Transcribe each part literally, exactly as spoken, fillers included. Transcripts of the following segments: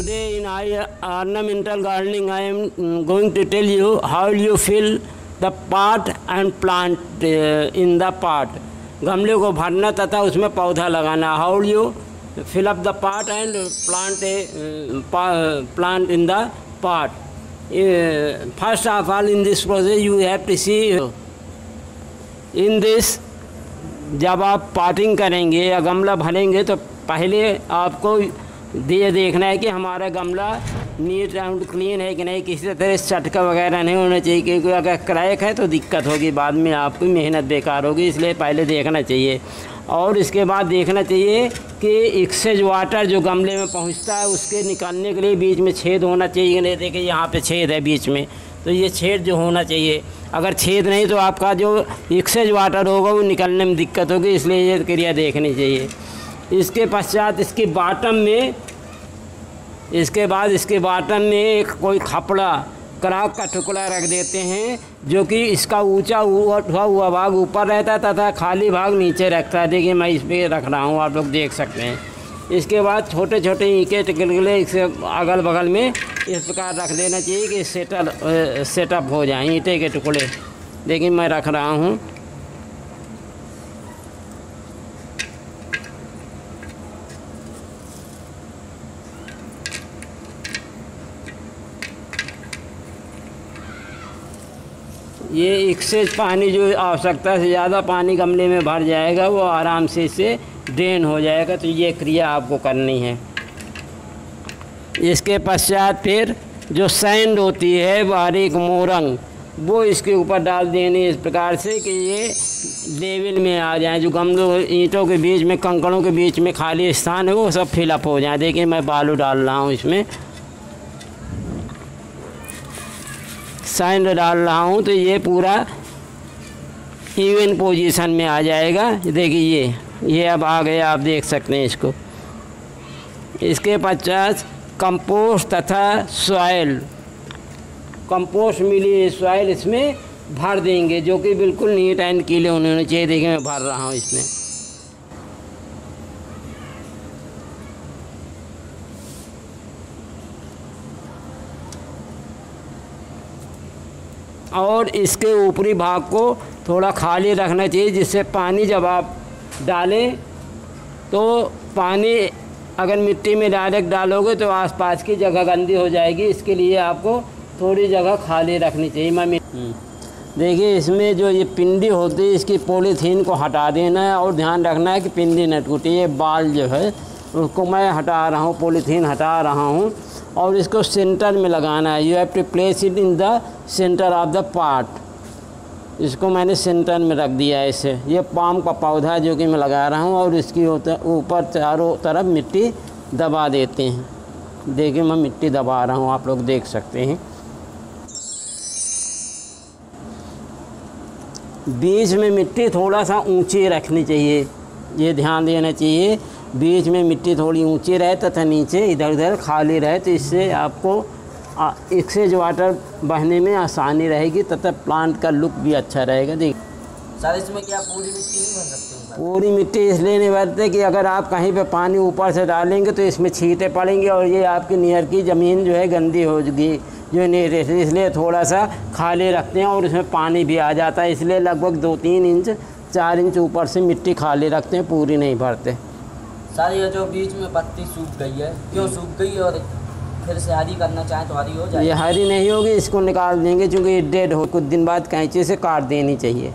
Today in I, ornamental gardening, I am going to tell you how you fill the pot and plant uh, in the pot. गमले को भरना तथा उसमें पौधा लगाना. How you fill up the pot and plant a uh, plant in the pot. Uh, first of all, in this process you have to see in this. जब आप potting करेंगे या गमला भरेंगे तो पहले आपको ये देखना है कि हमारा गमला नीट एंड क्लीन है कि नहीं, किसी तरह चटका वगैरह नहीं होना चाहिए, क्योंकि अगर क्रैक है तो दिक्कत होगी, बाद में आपकी मेहनत बेकार होगी. इसलिए पहले देखना चाहिए. और इसके बाद देखना चाहिए कि एक्सेस वाटर जो गमले में पहुंचता है उसके निकालने के लिए बीच में छेद होना चाहिए. नहीं देखिए यहाँ पे छेद है बीच में, तो ये छेद जो होना चाहिए. अगर छेद नहीं तो आपका जो एक्सेस वाटर होगा वो निकलने में दिक्कत होगी. इसलिए ये क्रिया देखनी चाहिए. इसके पश्चात इसके बॉटम में इसके बाद इसके बॉटम में एक कोई खपड़ा क्राक का टुकड़ा रख देते हैं, जो कि इसका ऊंचा उठा हुआ भाग ऊपर रहता है तथा खाली भाग नीचे रखता है. देखिए मैं इस पर रख रहा हूँ, आप लोग देख सकते हैं. इसके बाद छोटे छोटे ईंटे टिकले इसके अगल बगल में इस प्रकार रख देना चाहिए कि सेटल सेटअप हो जाए ईंटे के टुकड़े. देखिए मैं रख रहा हूँ. ये एक्सेस पानी जो आवश्यकता से ज़्यादा पानी गमले में भर जाएगा वो आराम से इससे ड्रेन हो जाएगा. तो ये क्रिया आपको करनी है. इसके पश्चात फिर जो सैंड होती है बारीक मोरंग वो इसके ऊपर डाल देनी इस प्रकार से कि ये लेवल में आ जाए. जो गमलों ईंटों के बीच में कंकड़ों के बीच में खाली स्थान है वो सब फिलअप हो जाए. देखिए मैं बालू डाल रहा हूँ, इसमें सैंड डाल रहा हूँ, तो ये पूरा इवन पोजीशन में आ जाएगा. देखिए ये ये अब आ गया, आप देख सकते हैं इसको. इसके पश्चात कंपोस्ट तथा सॉइल कंपोस्ट मिली सॉइल इसमें भर देंगे, जो कि बिल्कुल नीट एंड क्लीन होने चाहिए. देखिए मैं भर रहा हूँ इसमें. और इसके ऊपरी भाग को थोड़ा खाली रखना चाहिए, जिससे पानी जब आप डालें तो पानी अगर मिट्टी में डायरेक्ट डालोगे तो आसपास की जगह गंदी हो जाएगी. इसके लिए आपको थोड़ी जगह खाली रखनी चाहिए. मैं देखिए इसमें जो ये पिंडी होती है इसकी पॉलीथीन को हटा देना है और ध्यान रखना है कि पिंडी न टूटे. ये बाल जो है उसको मैं हटा रहा हूँ, पॉलीथीन हटा रहा हूँ और इसको सेंटर में लगाना है. You have to place it in the centre of the pot. इसको मैंने सेंटर में रख दिया है. इसे ये पाम का पौधा है जो कि मैं लगा रहा हूँ और इसकी ऊपर चारों तरफ मिट्टी दबा देते हैं. देखिए मैं मिट्टी दबा रहा हूँ, आप लोग देख सकते हैं. बीच में मिट्टी थोड़ा सा ऊंची रखनी चाहिए, ये ध्यान देना चाहिए. बीच में मिट्टी थोड़ी ऊंची रहे तथा नीचे इधर उधर खाली रहे, तो इससे आपको एक्सेस वाटर बहने में आसानी रहेगी तथा प्लांट का लुक भी अच्छा रहेगा. देखिए सर इसमें क्या पूरी मिट्टी नहीं भर सकते? पूरी मिट्टी इसलिए नहीं भरते कि अगर आप कहीं पे पानी ऊपर से डालेंगे तो इसमें छींटे पड़ेंगे और ये आपकी नियर की ज़मीन जो है गंदी होगी, जो नहीं रहती. इसलिए थोड़ा सा खाली रखते हैं और इसमें पानी भी आ जाता है. इसलिए लगभग दो तीन इंच चार इंच ऊपर से मिट्टी खाली रखते हैं, पूरी नहीं भरते. सर ये जो बीच में पत्ती सूख गई है, क्यों सूख गई और फिर से हरी करना चाहें तो हरी हो जाएगी? ये हरी नहीं होगी, इसको निकाल देंगे क्योंकि ये डेड हो. कुछ दिन बाद कैंची से काट देनी चाहिए.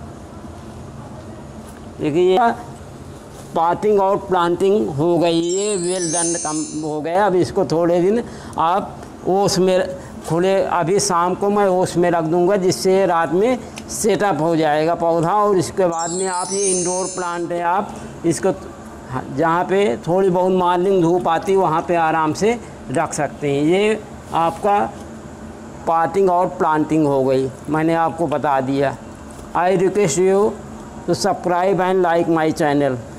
देखिए ये पॉटिंग और प्लांटिंग हो गई, ये वेल डन कम हो गया. अब इसको थोड़े दिन आप ओस में खुले, अभी शाम को मैं ओस में रख दूंगा जिससे रात में सेटअप हो जाएगा पौधा. और इसके बाद में आप ये इंडोर प्लांट है, आप इसको जहाँ पे थोड़ी बहुत मॉर्निंग धूप आती है वहाँ पे आराम से रख सकते हैं. ये आपका पॉटिंग और प्लांटिंग हो गई, मैंने आपको बता दिया. I request you to subscribe and like my channel.